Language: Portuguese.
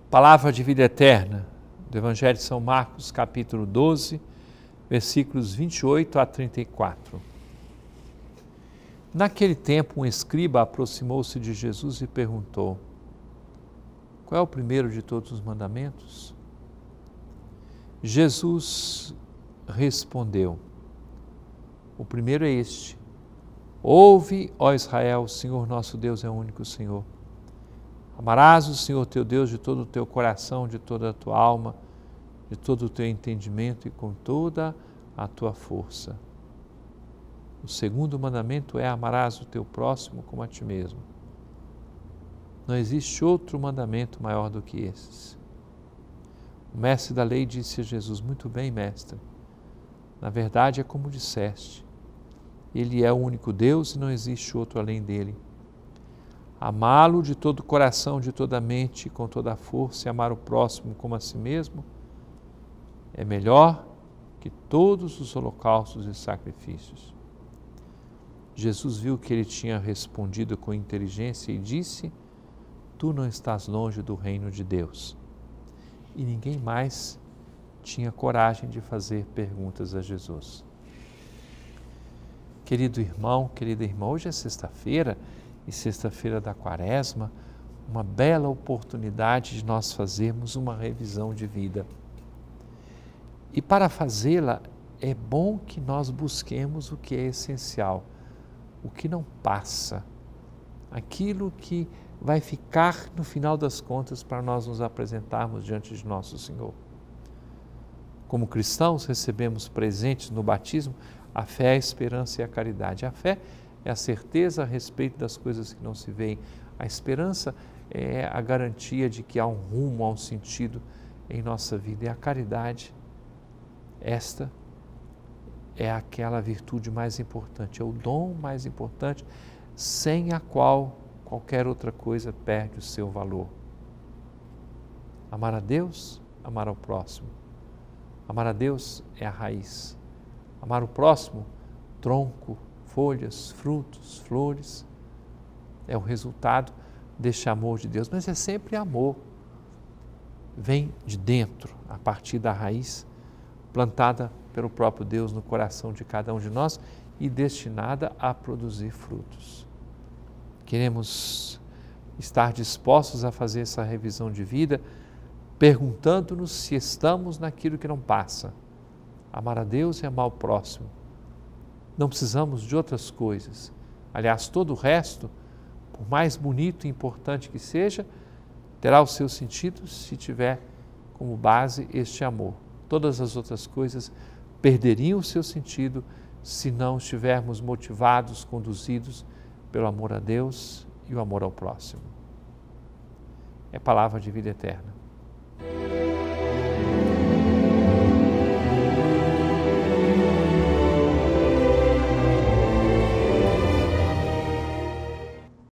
Palavra de vida eterna, do Evangelho de São Marcos, capítulo 12, versículos 28 a 34. Naquele tempo, um escriba aproximou-se de Jesus e perguntou: qual é o primeiro de todos os mandamentos? Jesus respondeu: o primeiro é este: ouve, ó Israel, o Senhor nosso Deus é o único Senhor. Amarás o Senhor teu Deus de todo o teu coração, de toda a tua alma, de todo o teu entendimento e com toda a tua força. O segundo mandamento é: amarás o teu próximo como a ti mesmo. Não existe outro mandamento maior do que esses. O mestre da lei disse a Jesus: muito bem, mestre, na verdade é como disseste, Ele é o único Deus e não existe outro além dele. Amá-lo de todo o coração, de toda a mente e com toda a força, e amar o próximo como a si mesmo, é melhor que todos os holocaustos e sacrifícios. Jesus viu que ele tinha respondido com inteligência e disse: tu não estás longe do reino de Deus. E ninguém mais tinha coragem de fazer perguntas a Jesus. Querido irmão, querida irmã, hoje é sexta-feira e sexta-feira da Quaresma, uma bela oportunidade de nós fazermos uma revisão de vida. E para fazê-la, é bom que nós busquemos o que é essencial, o que não passa, aquilo que vai ficar no final das contas para nós nos apresentarmos diante de nosso Senhor. Como cristãos, recebemos presentes no batismo a fé, a esperança e a caridade. A fé é a certeza a respeito das coisas que não se veem. A esperança é a garantia de que há um rumo, há um sentido em nossa vida. E a caridade, esta é aquela virtude mais importante, é o dom mais importante, sem a qual qualquer outra coisa perde o seu valor. Amar a Deus, amar ao próximo. Amar a Deus é a raiz. Amar o próximo, tronco, folhas, frutos, flores, é o resultado deste amor de Deus. Mas é sempre amor. Vem de dentro, a partir da raiz, plantada pelo próprio Deus no coração de cada um de nós e destinada a produzir frutos. Queremos estar dispostos a fazer essa revisão de vida, perguntando-nos se estamos naquilo que não passa. Amar a Deus e amar o próximo. Não precisamos de outras coisas. Aliás, todo o resto, por mais bonito e importante que seja, terá o seu sentido se tiver como base este amor. Todas as outras coisas perderiam o seu sentido se não estivermos motivados, conduzidos pelo amor a Deus e o amor ao próximo. É palavra de vida eterna.